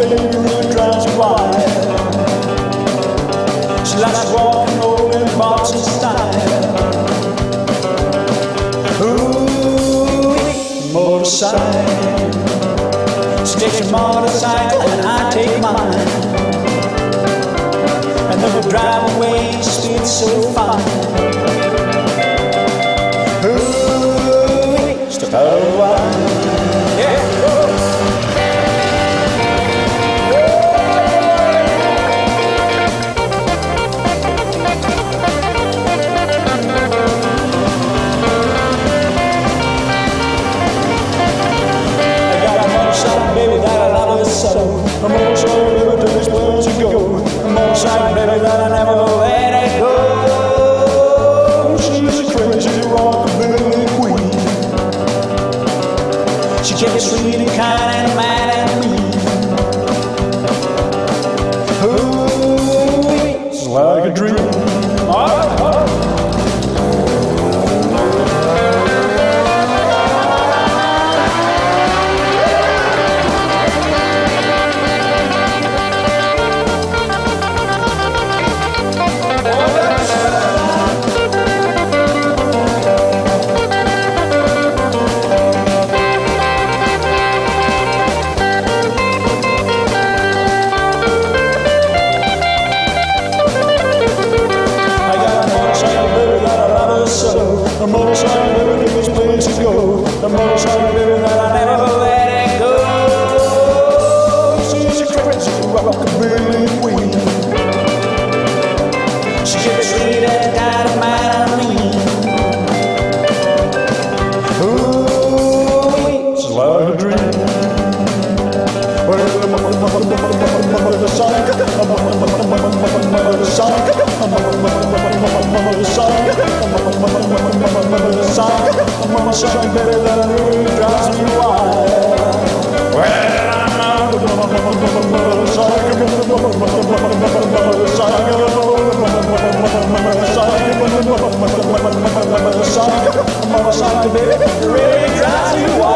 baby really drives you wild. She likes walking over in Boston style. Ooh, motorcycle. She takes your motorcycle and I take mine, and then we drive away, speed so fine. Ooh, step out of the line. Yeah. Baby, that I love it so. I'm all sorry, baby, to this place you go. I'm all sorry, baby, that I never let it go. She's a crazy rockabilly queen. She gets sweet and kind and mad at me. Ooh, it's like a dream. I'm all sorry, baby, to this place you go. I'm all sorry, baby, that I never let it go. She's a crazy rockabilly queen. She gets sweet and dynamite on me. Ooh, it's like a dream. I'm on a song, baby, that really drives me wild. Well, I'm out of the song, baby, really drives me wild.